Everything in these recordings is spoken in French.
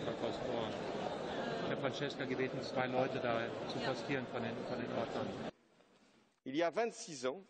vors das Tor. Herr Francesca gebeten, 2 Leute da zu postieren von den Ordnern. Il y a 26 ans,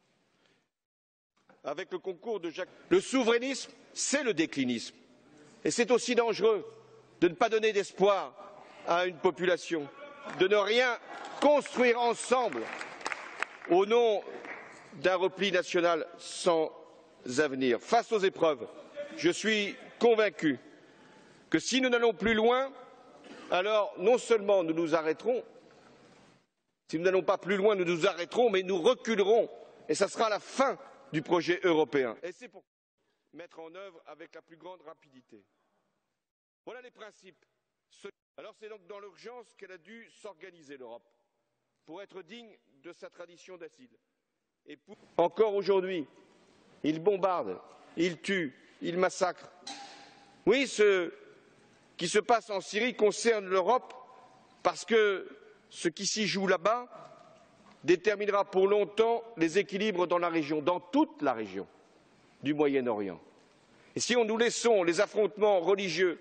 avec le concours de Jacques, le souverainisme, c'est le déclinisme. Et c'est aussi dangereux de ne pas donner d'espoir à une population, de ne rien construire ensemble au nom d'un repli national sans avenir. Face aux épreuves, je suis convaincu que si nous n'allons plus loin, alors non seulement nous nous arrêterons, si nous n'allons pas plus loin, nous nous arrêterons, mais nous reculerons, et ce sera la fin du projet européen. Et c'est pour mettre en œuvre avec la plus grande rapidité. Voilà les principes. Alors c'est donc dans l'urgence qu'elle a dû s'organiser, l'Europe, pour être digne de sa tradition d'asile. Et encore aujourd'hui, ils bombardent, ils tuent, ils massacrent. Oui, ce qui se passe en Syrie concerne l'Europe parce que ce qui s'y joue là-bas déterminera pour longtemps les équilibres dans la région, dans toute la région du Moyen-Orient. Et si nous laissons les affrontements religieux,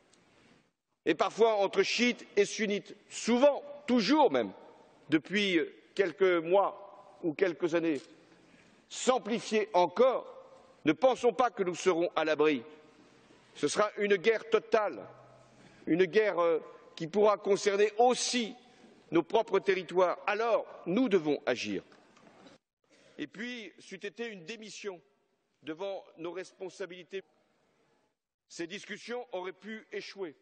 et parfois entre chiites et sunnites, souvent, toujours même, depuis quelques mois ou quelques années, s'amplifier encore, ne pensons pas que nous serons à l'abri. Ce sera une guerre totale, une guerre qui pourra concerner aussi nos propres territoires. Alors, nous devons agir. Et puis, c'eût été une démission devant nos responsabilités. Ces discussions auraient pu échouer.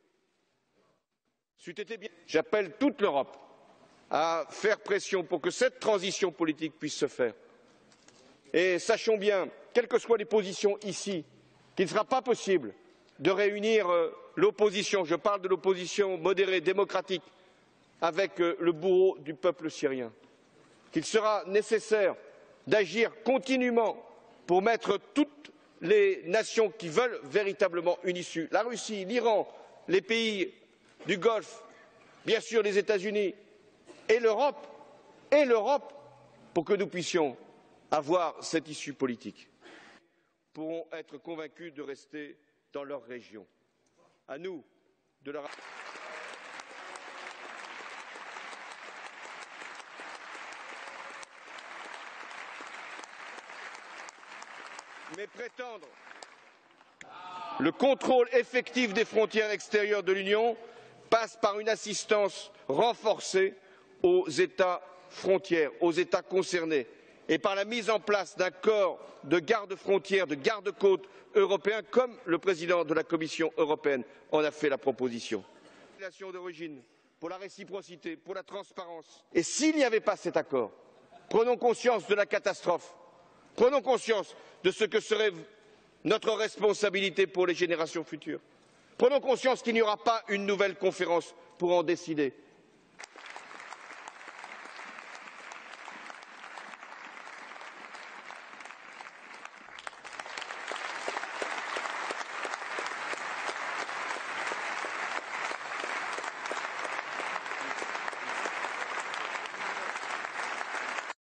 C'eût été bien. J'appelle toute l'Europe à faire pression pour que cette transition politique puisse se faire. Et sachons bien, quelles que soient les positions ici, qu'il ne sera pas possible de réunir l'opposition, je parle de l'opposition modérée, démocratique, avec le bourreau du peuple syrien, qu'il sera nécessaire d'agir continuellement pour mettre toutes les nations qui veulent véritablement une issue, la Russie, l'Iran, les pays du Golfe, bien sûr les États-Unis et l'Europe, pour que nous puissions avoir cette issue politique, pourront être convaincus de rester dans leur région. À nous de leur... Mais prétendre le contrôle effectif des frontières extérieures de l'Union passe par une assistance renforcée aux États frontières, aux États concernés, et par la mise en place d'un corps de garde-frontières, de garde-côtes européens, comme le président de la Commission européenne en a fait la proposition. D'origine, pour la réciprocité, pour la transparence. Et s'il n'y avait pas cet accord, prenons conscience de la catastrophe, prenons conscience de ce que serait notre responsabilité pour les générations futures. Prenons conscience qu'il n'y aura pas une nouvelle conférence pour en décider.